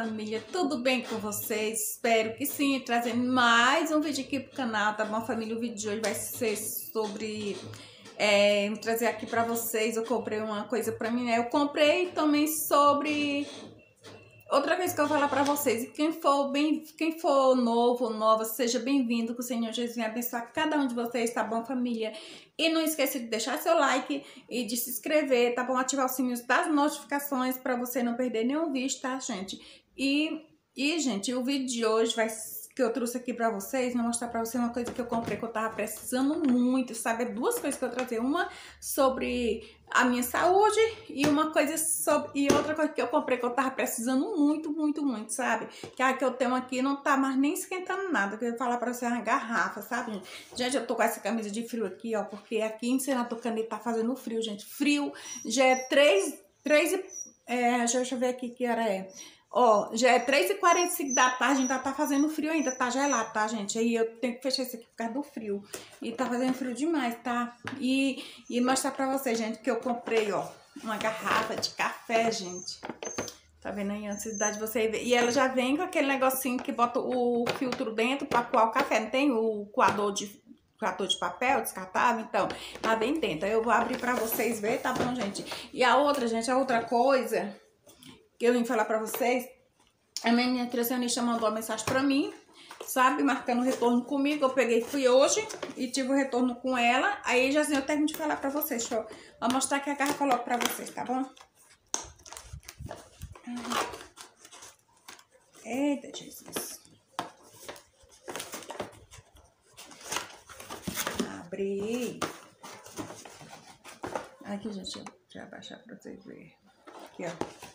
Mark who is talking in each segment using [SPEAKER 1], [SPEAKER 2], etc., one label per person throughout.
[SPEAKER 1] família, tudo bem com vocês? Espero que sim, trazendo mais um vídeo aqui pro canal, tá bom, família? O vídeo de hoje vai ser sobre, trazer aqui pra vocês, eu comprei uma coisa pra mim, né? Eu comprei também sobre outra coisa que eu vou falar pra vocês. E quem for novo ou nova, seja bem-vindo, que o Senhor Jesus venha abençoar cada um de vocês, tá bom, família? E não esqueça de deixar seu like e de se inscrever, tá bom? Ativar o sininho das notificações pra você não perder nenhum vídeo, tá, gente? Gente, o vídeo de hoje que eu trouxe aqui pra vocês, vou mostrar pra vocês uma coisa que eu comprei que eu tava precisando muito, sabe? Duas coisas que eu trazer, uma sobre a minha saúde e uma coisa e outra coisa que eu comprei que eu tava precisando muito, sabe? Que a que eu tenho aqui não tá mais nem esquentando nada, que eu ia falar pra vocês, é uma garrafa, sabe, gente? Gente, eu tô com essa camisa de frio aqui, ó, porque aqui em Senador Canedo tá fazendo frio, gente. Frio, já é deixa eu ver aqui que hora é. Ó, já é 3h45 da tarde, ainda tá fazendo frio ainda, tá gelado, tá, gente? Aí eu tenho que fechar isso aqui por causa do frio. E tá fazendo frio demais, tá? E mostrar pra vocês, gente, que eu comprei, ó, uma garrafa de café, gente. Tá vendo aí a necessidade de você ver? E ela já vem com aquele negocinho que bota o filtro dentro pra coar o café. Não tem o coador de papel descartável? Então, tá bem dentro. Eu vou abrir pra vocês verem, tá bom, gente? E a outra, gente, a outra coisa que eu vim falar pra vocês, a minha nutricionista mandou uma mensagem pra mim, sabe, marcando o retorno comigo. Eu peguei, fui hoje e tive o retorno com ela. Aí já assim, eu termino de falar pra vocês. Deixa eu mostrar aqui a garrafa logo pra vocês, tá bom? Eita, Jesus. Abri. Aqui, gente, deixa eu abaixar pra vocês verem. Aqui, ó.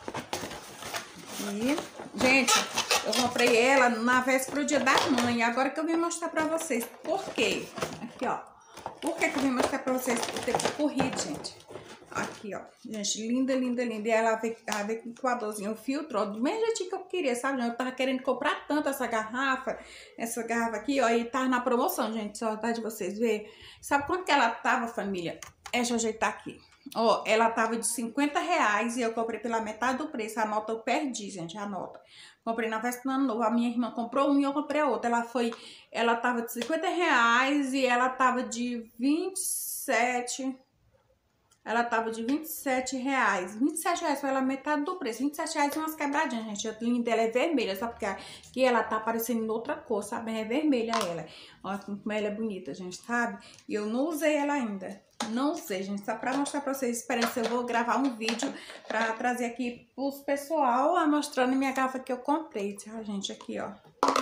[SPEAKER 1] E, gente, eu comprei ela na véspera do Dia da Mãe. Agora que eu vim mostrar pra vocês. Por quê? Aqui, ó. Por que eu vim mostrar pra vocês? O tempo corrido, gente. Aqui, ó. Gente, linda. E ela veio com o coadorzinho, o filtro, ó, do mesmo jeitinho que eu queria, sabe? Eu tava querendo comprar tanto essa garrafa aqui, ó, e tá na promoção, gente. Só dá de vocês verem. Sabe quanto que ela tava, família? Deixa eu ajeitar aqui. Ó, ela tava de R$50 e eu comprei pela metade do preço. A nota eu perdi, gente, a nota. Comprei na véspera do ano novo. A minha irmã comprou uma e eu comprei a outra. Ela tava de R$50 e ela tava de 27. Ela tava de R$27. R$27 foi ela metade do preço. R$27 e umas quebradinhas, gente. A linha dela é vermelha, sabe? Porque aqui ela tá aparecendo em outra cor, sabe? É vermelha ela. Olha como ela é bonita, gente, sabe? E eu não usei ela ainda. Não sei, gente, só pra mostrar pra vocês. Esperem se eu vou gravar um vídeo pra trazer aqui pros pessoal, mostrando minha garrafa que eu comprei, tá, gente? Aqui, ó.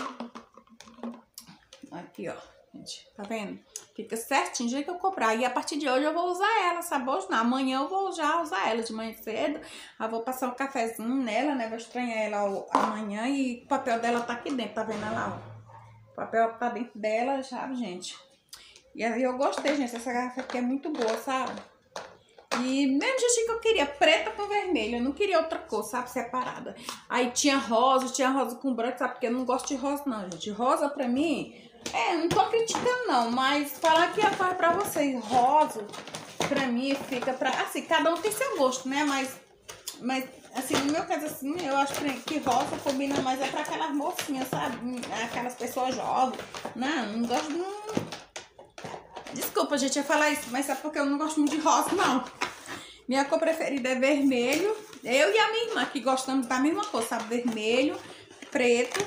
[SPEAKER 1] Aqui, ó, gente, tá vendo? Fica certinho do jeito que eu comprar. E a partir de hoje eu vou usar ela, sabe? Hoje não, amanhã eu vou já usar ela de manhã cedo. Eu vou passar um cafezinho nela, né? Vou estranhar ela amanhã e o papel dela tá aqui dentro, tá vendo lá, ó? O papel tá dentro dela, sabe, gente? E aí eu gostei, gente, essa garrafa aqui é muito boa, sabe? E mesmo jeitinho que eu queria, preta com vermelho, eu não queria outra cor, sabe, separada. Aí tinha rosa com branco, sabe, porque eu não gosto de rosa não, gente. Rosa pra mim, não tô criticando não, mas falar que é pra vocês, rosa pra mim fica pra, assim, cada um tem seu gosto, né, mas assim, no meu caso, assim, eu acho que rosa combina mais pra aquelas mocinhas, sabe, aquelas pessoas jovens. Não gosto de... Desculpa, gente, eu ia falar isso, mas sabe porque eu não gosto muito de rosa, não. Minha cor preferida é vermelho. Eu e a minha irmã, que gostamos da mesma cor, sabe? Vermelho, preto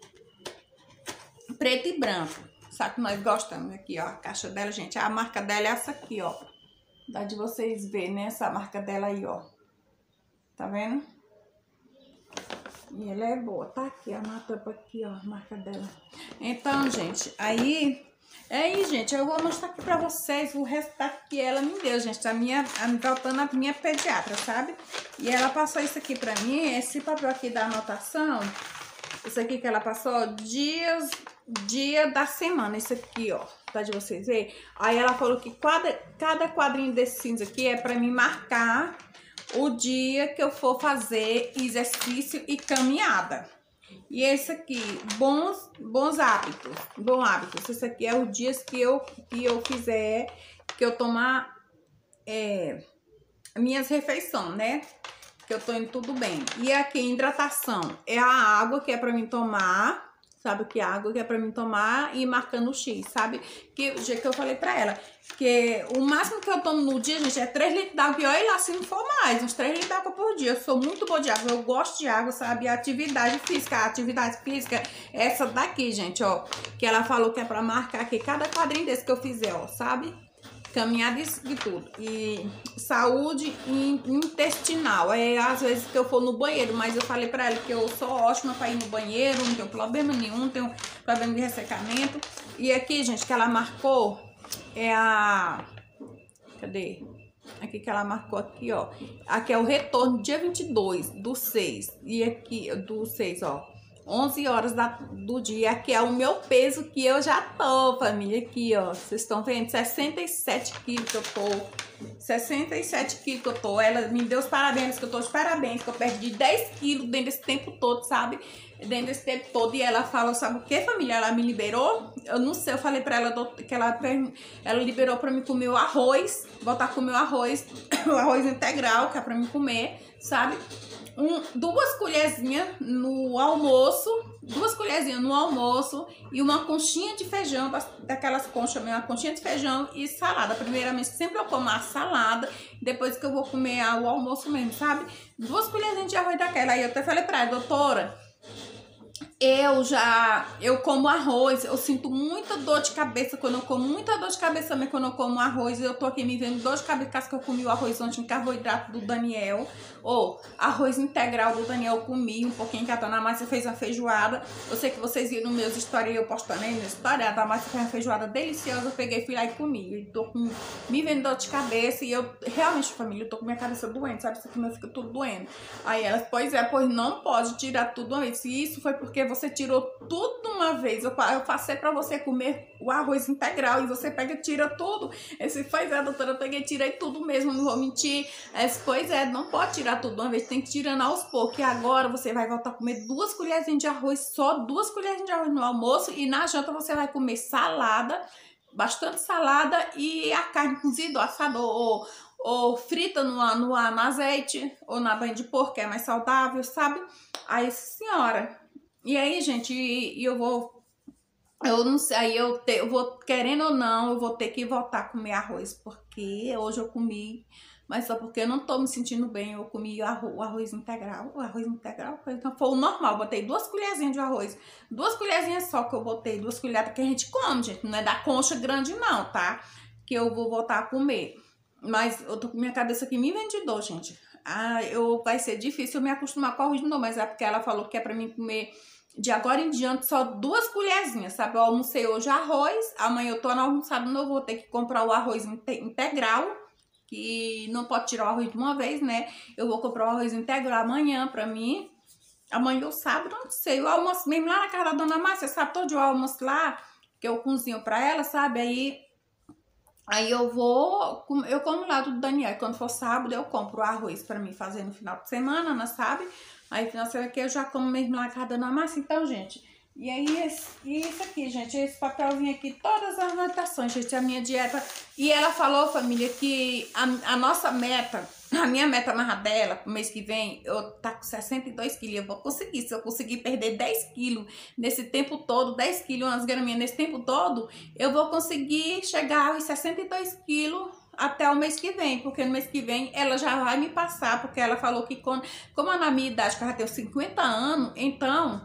[SPEAKER 1] e branco. Sabe que nós gostamos aqui, ó. A caixa dela, gente, a marca dela é essa aqui, ó. Dá de vocês verem, né? Essa marca dela aí, ó. Tá vendo? E ela é boa, tá aqui, a tampa aqui, ó, a marca dela. Então, gente, gente, eu vou mostrar aqui pra vocês o resultado que ela me deu, gente. Voltando a minha pediatra, sabe? E ela passou isso aqui pra mim, esse papel aqui da anotação. Isso aqui que ela passou, dia da semana, isso aqui, ó. Tá de vocês verem? Aí ela falou que cada quadrinho desse cinza aqui é pra mim marcar o dia que eu for fazer exercício e caminhada. E esse aqui, bons hábitos. Esse aqui é o dia que eu fizer, que eu tomar minhas refeições, né? que eu tô indo tudo bem. E aqui, hidratação, é a água que é pra mim tomar, sabe? Que é a água que é pra mim tomar e marcando o X, sabe? Que o jeito que eu falei pra ela, que o máximo que eu tomo no dia, gente, é 3 litros d'água. E olha lá, se não for mais, uns 3 litros d'água por dia. Eu sou muito boa de água, eu gosto de água, sabe? A atividade física, essa daqui, gente, ó. Que ela falou que é pra marcar aqui cada quadrinho desse que eu fizer, ó, sabe? Caminhada e tudo. E saúde intestinal. É às vezes que eu for no banheiro, mas eu falei pra ela que eu sou ótima pra ir no banheiro, não tenho problema nenhum, não tenho problema de ressecamento. E aqui, gente, que ela marcou é a... Cadê? Aqui que ela marcou aqui, ó. Aqui é o retorno, dia 22 do 6. E aqui, do 6, ó. 11 horas do dia, que é o meu peso que eu já tô, família, aqui, ó, vocês estão vendo, 67 quilos que eu tô, 67 quilos que eu tô, ela me deu os parabéns, que eu tô de parabéns, que eu perdi 10 quilos dentro desse tempo todo, sabe, dentro desse tempo todo, e ela falou, sabe o que, família, ela me liberou, eu não sei, eu falei pra ela que ela liberou pra mim comer o arroz, voltar a comer o arroz integral, que é pra mim comer, sabe, 2 colherzinhas no almoço, 2 colherzinhas no almoço e uma conchinha de feijão, daquelas conchas mesmo, uma conchinha de feijão e salada. Primeiramente, sempre eu como a salada, depois que eu vou comer o almoço mesmo, sabe? 2 colherzinhas de arroz daquela. Aí eu até falei pra ela, doutora, eu como arroz, eu sinto muita dor de cabeça quando eu como, muita dor de cabeça também quando eu como arroz, eu tô aqui me vendo dor de cabeça que eu comi o arroz ontem, carboidrato do Daniel, ou arroz integral do Daniel eu comi, um pouquinho que a dona Márcia fez a feijoada, eu sei que vocês viram meus stories, eu postando aí no story, a dona Márcia fez uma feijoada deliciosa, eu peguei, fui lá e comi, eu tô me vendo dor de cabeça e eu, realmente família, eu tô com minha cabeça doente, sabe, isso aqui meu fica tudo doendo, aí ela, pois não pode tirar tudo uma vez, e isso foi porque você tirou tudo de uma vez. Eu passei pra você comer o arroz integral e você pega e tira tudo. Esse, pois é, doutora, eu peguei e tirei tudo mesmo, não vou mentir. Esse, pois é, não pode tirar tudo de uma vez, tem que tirando aos poucos. E agora você vai voltar a comer 2 colherzinhas de arroz, só 2 colherzinhas de arroz no almoço. E na janta você vai comer salada, bastante salada e a carne cozida, assada ou frita no azeite ou na banha de porco, que é mais saudável, sabe? Aí, senhora... E aí, gente, eu não sei, aí eu vou, querendo ou não, eu vou ter que voltar a comer arroz, porque hoje eu comi, mas só porque eu não tô me sentindo bem, eu comi o arroz integral, então foi o normal, botei 2 colherzinhas de arroz, 2 colherzinhas só que eu botei, 2 colheres que a gente come, gente, não é da concha grande não, tá? Que eu vou voltar a comer, mas eu tô com minha cabeça aqui me vendidor, gente. Vai ser difícil eu me acostumar com arroz de novo, mas é porque ela falou que é pra mim comer de agora em diante só 2 colherzinhas, sabe? Eu almocei hoje arroz, amanhã eu tô no almoçado, não vou ter que comprar o arroz integral, que não pode tirar o arroz de uma vez, né? Eu vou comprar o arroz integral amanhã pra mim, amanhã ou sábado, não sei, eu almoço mesmo lá na casa da dona Márcia, sabe? Todo dia eu almoço lá, que eu cozinho pra ela, sabe? Aí eu como lá do Daniel, quando for sábado eu compro o arroz pra mim fazer no final de semana, né, sabe? Aí no final de semana que eu já como mesmo lá na casa da Dona Márcia, então, gente. E aí, isso aqui, gente, esse papelzinho aqui, todas as anotações, gente, a minha dieta. E ela falou, família, que a nossa meta, a minha meta mais dela, pro mês que vem, eu tá com 62 quilos, eu vou conseguir. Se eu conseguir perder 10 quilos nesse tempo todo, 10 quilos, umas graminhas nesse tempo todo, eu vou conseguir chegar aos 62 quilos até o mês que vem, porque no mês que vem ela já vai me passar, porque ela falou que como na minha idade, que ela já tem 50 anos, então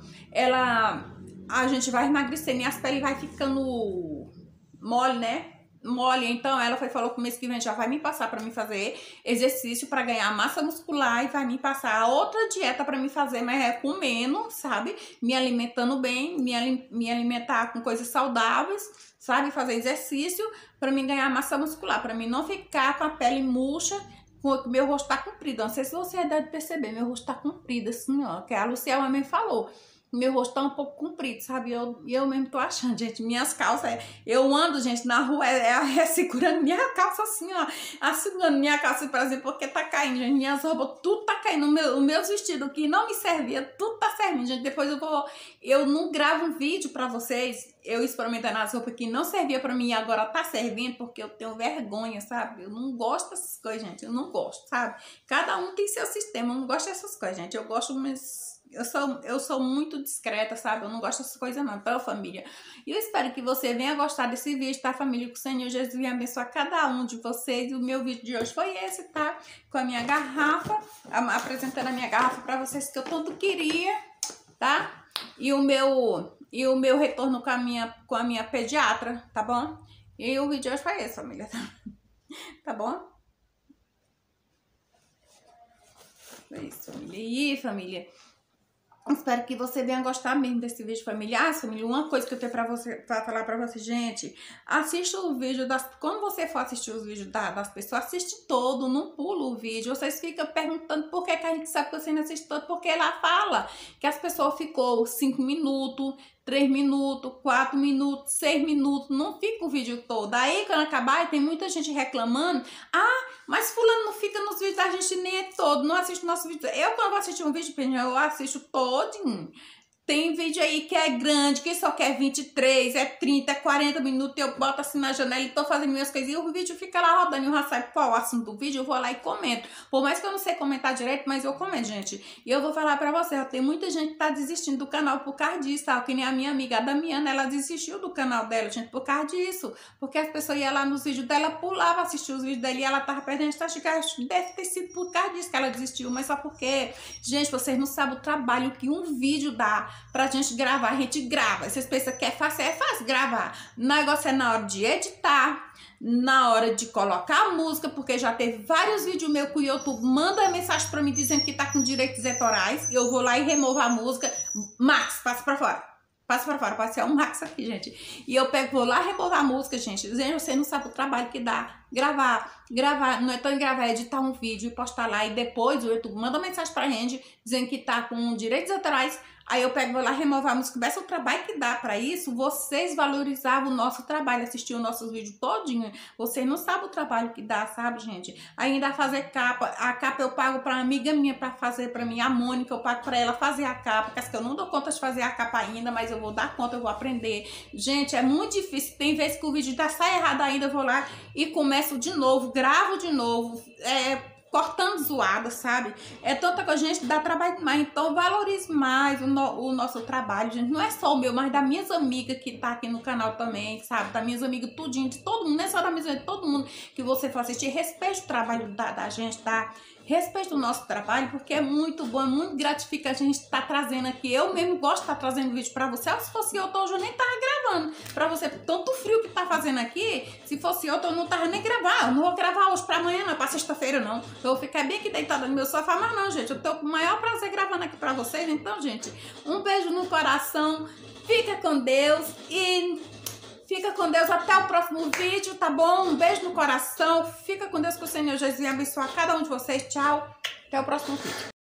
[SPEAKER 1] a gente vai emagrecendo e as peles vai ficando mole, né? Mole, então ela falou que o mês que vem já vai me passar para mim fazer exercício para ganhar massa muscular e vai me passar outra dieta para me fazer, mas é comendo, sabe? Me alimentando bem, me alimentar com coisas saudáveis, sabe? Fazer exercício para mim ganhar massa muscular, para mim não ficar com a pele murcha, meu rosto tá comprido. Não sei se você deve perceber, meu rosto tá comprido assim, ó, que a Luciana mesmo falou. Meu rosto tá um pouco comprido, sabe? Eu mesmo tô achando, gente, minhas calças, eu ando, gente, na rua, segurando minha calça assim, ó, segurando minha calça, por exemplo, porque tá caindo, gente, minhas roupas, tudo tá caindo, os meus vestidos que não me servia, tudo tá servindo, gente. Depois eu não gravo um vídeo pra vocês, eu experimentando as roupas que não servia pra mim e agora tá servindo, porque eu tenho vergonha, sabe? Eu não gosto dessas coisas, gente. Eu não gosto, sabe? Cada um tem seu sistema, eu não gosto dessas coisas, gente. Eu gosto, mas eu sou muito discreta, sabe? Eu não gosto dessas coisas não, tá, família? E eu espero que você venha gostar desse vídeo, tá, família? Que o Senhor Jesus venha abençoar cada um de vocês. E o meu vídeo de hoje foi esse, tá? Com a minha garrafa, apresentando a minha garrafa pra vocês que eu tanto queria, tá? E o meu retorno com a minha pediatra, tá bom? E o vídeo de hoje foi esse, família, tá bom? Foi isso, família. E família, espero que você venha gostar mesmo desse vídeo, família. Família, uma coisa que eu tenho pra falar pra você, gente, assista o vídeo quando você for assistir os vídeos das pessoas, assiste todo, não pula o vídeo. Vocês ficam perguntando por que a gente sabe que você não assiste todo, porque ela fala que as pessoas ficou 5 minutos, 3 minutos, 4 minutos, 6 minutos, não fica o vídeo todo. Aí, quando acabar, tem muita gente reclamando, mas fulano não fica nos vídeos da gente nem é todo, não assiste nosso vídeo. Eu, quando vou assistir um vídeo, eu assisto todinho. Tem vídeo aí que é grande, que só quer 23, é 30, é 40 minutos, eu boto assim na janela e tô fazendo minhas coisinhas, e o vídeo fica lá rodando, e eu já sabe qual o assunto do vídeo, eu vou lá e comento. Por mais que eu não sei comentar direito, mas eu comento, gente. E eu vou falar pra vocês, tem muita gente que tá desistindo do canal por causa disso, tá? Que nem a minha amiga, a Damiana, ela desistiu do canal dela, gente, por causa disso. Porque as pessoas iam lá nos vídeos dela, pulava, assistir os vídeos dela e ela tava perdendo, acho que deve ter sido por causa disso que ela desistiu, mas só porque, gente, vocês não sabem o trabalho que um vídeo dá pra gente gravar, a gente grava. Vocês pensam que é fácil gravar. O negócio é na hora de editar, na hora de colocar a música, porque já teve vários vídeos meus que o YouTube manda mensagem pra mim dizendo que tá com direitos autorais, eu vou lá e removo a música. Max, passa pra fora. Passa pra fora, passa um Max aqui, gente. E eu vou lá remover a música, gente. Gente, você não sabe o trabalho que dá. Gravar, não é tão gravar, é editar um vídeo e postar lá. E depois o YouTube manda mensagem pra gente dizendo que tá com direitos autorais. Aí eu vou lá remover a música. Esse é o trabalho que dá pra isso. Vocês valorizavam o nosso trabalho, assistiam nossos vídeos todinho. Vocês não sabem o trabalho que dá, sabe, gente? Ainda fazer capa. A capa eu pago pra uma amiga minha pra fazer pra mim, a Mônica. Eu pago pra ela fazer a capa. Porque eu não dou conta de fazer a capa ainda, mas eu vou dar conta, eu vou aprender. Gente, é muito difícil. Tem vezes que o vídeo sai errado ainda, eu vou lá e começo de novo, gravo de novo. Cortando zoada, sabe? É tanta coisa, gente, dá trabalho demais. Então valorize mais o nosso trabalho, gente. Não é só o meu, mas das minhas amigas que tá aqui no canal também, sabe? Das minhas amigas, tudinho, de todo mundo. Não é só das minhas amigas, de todo mundo que você for assistir. Respeite o trabalho da gente, tá? Respeite o nosso trabalho, porque é muito bom, é muito gratificante a gente estar trazendo aqui. Eu mesmo gosto de estar trazendo vídeo pra você. Se fosse eu, hoje eu nem tava gravando pra você. Tanto frio que tá fazendo aqui, se fosse eu não tava nem gravar. Eu não vou gravar hoje pra amanhã, não, pra sexta-feira, não. Eu vou ficar bem aqui deitada no meu sofá, mas não, gente. Eu tô com o maior prazer gravando aqui pra vocês. Então, gente, um beijo no coração. Fica com Deus e... fica com Deus até o próximo vídeo, tá bom? Um beijo no coração. Fica com Deus, que o Senhor Jesus abençoe cada um de vocês. Tchau. Até o próximo vídeo.